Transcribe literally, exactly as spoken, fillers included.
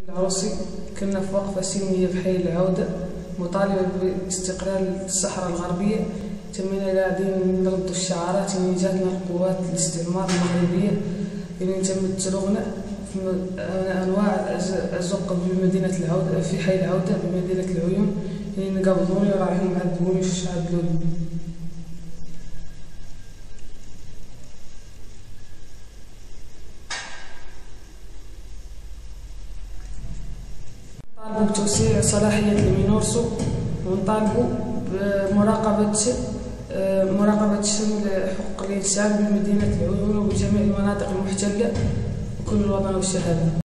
العروسي كنا في وقفة سلمية في حي العودة مطالبة باستقلال الصحراء الغربية. تمينا قاعدين نردوا الشعارات اللي جاتنا القوات الاستعمار المغربية اللي تم تسرقنا في أنواع الأزقة بمدينة العودة في حي العودة بمدينة العيون اللي نقبضوني ورايحين يعذبوني في الشعب اللودي. نطالبوا بتوسيع صلاحية المينورسو ونطالبوا بمراقبة مراقبة شمل حقوق الإنسان بمدينة العيون وبجميع المناطق المحتلة وكل الوطن والشهادة.